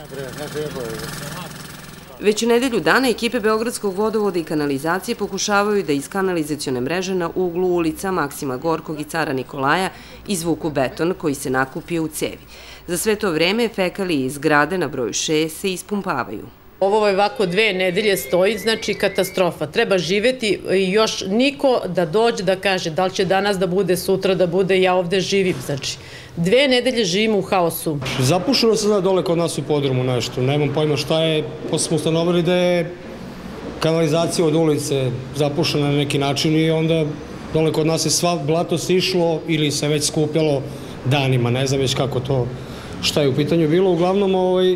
Već nedelju dana ekipe Beogradskog vodovoda i kanalizacije pokušavaju da iz kanalizacione mreže na uglu ulica Maksima Gorkog i Cara Nikolaja izvuku beton koji se nakupio u cevi. Za sve to vreme fekalije iz zgrade na broju 6 se ispumpavaju. Ovo je ovako 2 nedelje stoji, znači katastrofa. Treba živeti i još niko da dođe da kaže da li će danas da bude, sutra da bude, ja ovde živim. Znači, 2 nedelje živim u haosu. Zapušeno se zna dole kod nas u podrumu nešto. Nemam pojma šta je, posle smo ustanovili da je kanalizacija od ulice zapušena na neki način i onda dole kod nas je sva blato sišlo ili se već skupljalo danima. Ne znam već kako to, šta je u pitanju bilo. Uglavnom,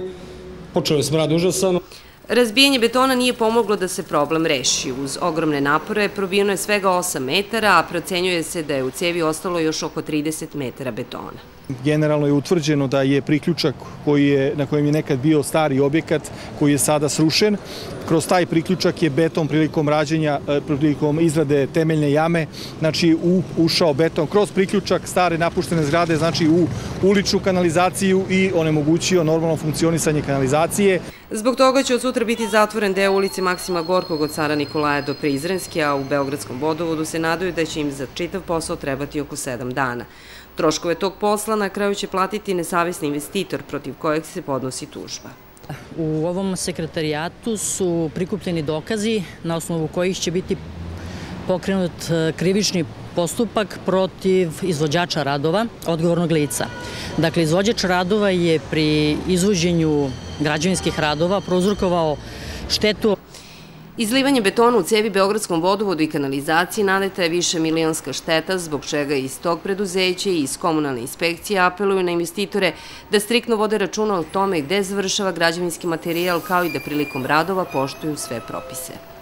počeo je smrad užasan. Razbijanje betona nije pomoglo da se problem reši. Uz ogromne napore probijeno je svega 8 metara, a procenjuje se da je u cevi ostalo još oko 30 metara betona. Generalno je utvrđeno da je priključak na kojem je nekad bio stari objekat koji je sada srušen. Kroz taj priključak je beton prilikom izrade temeljne jame, znači ušao beton kroz priključak stare napuštene zgrade, znači u uličnu kanalizaciju i onemogućio normalno funkcionisanje kanalizacije. Zbog toga će od sutra biti zatvoren deo ulice Maksima Gorkog od Cara Nikolaja do Prizrenske, a u Beogradskom vodovodu se nadaju da će im za čitav posao trebati oko 7 dana. Troškove tog posla na kraju će platiti nesavesni investitor protiv kojeg se podnosi tužba. U ovom sekretarijatu su prikupljeni dokazi na osnovu kojih će biti pokrenut krivični postupak protiv izvođača radova, odgovornog lica. Dakle, izvođač radova je pri izvođenju građevinskih radova prouzrokovao štetu. Izlivanje betona u cevi Beogradskom vodovodu i kanalizaciji naneta je višemilionska šteta, zbog čega iz tog preduzeća i iz komunalne inspekcije apeluju na investitore da striktno vode računa o tome gde završava građevinski materijal, kao i da prilikom radova poštuju sve propise.